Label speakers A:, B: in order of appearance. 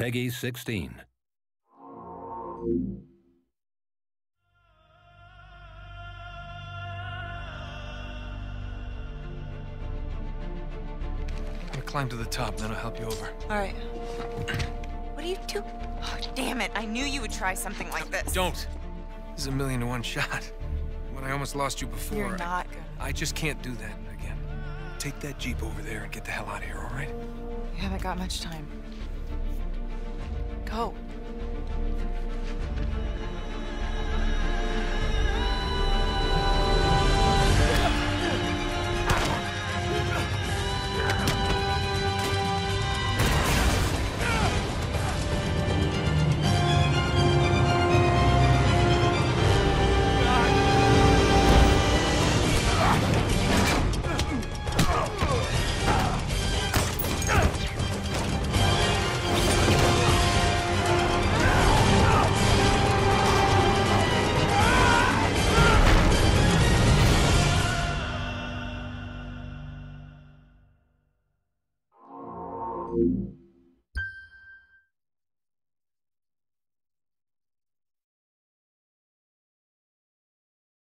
A: Peggy 16.
B: I'm gonna climb to the top, then I'll help you over.
C: All right. What do you do? Oh, damn it. I knew you would try something like this.
B: Don't! This is a 1,000,000 to 1 shot. When I almost lost you before,
C: You're not gonna.
B: I just can't do that again. Take that Jeep over there and get the hell out of here, all right?
C: We haven't got much time. Go.
A: Thank you.